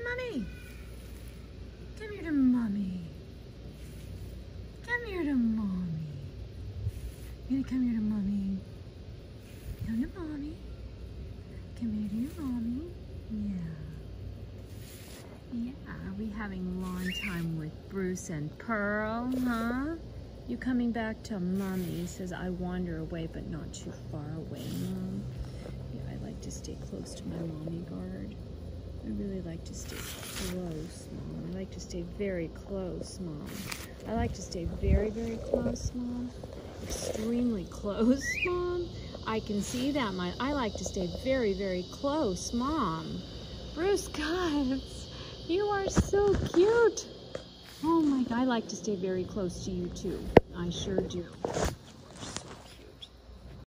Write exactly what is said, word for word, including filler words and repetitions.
Mommy. Come here to Mommy. Come here to Mommy. You gonna come here to Mommy? Come to Mommy. Come here to your Mommy. Yeah. Yeah, are we having lawn time with Bruce and Pearl, huh? You coming back to Mommy? He says, I wander away, but not too far away, Mom. Yeah, I like to stay close to my MommyGuard. I really like to stay close, Mom. I like to stay very close, Mom. I like to stay very, very close, Mom. Extremely close, Mom. I can see that. My, I like to stay very, very close, Mom. Bruce, guys, you are so cute. Oh my God, I like to stay very close to you too. I sure do.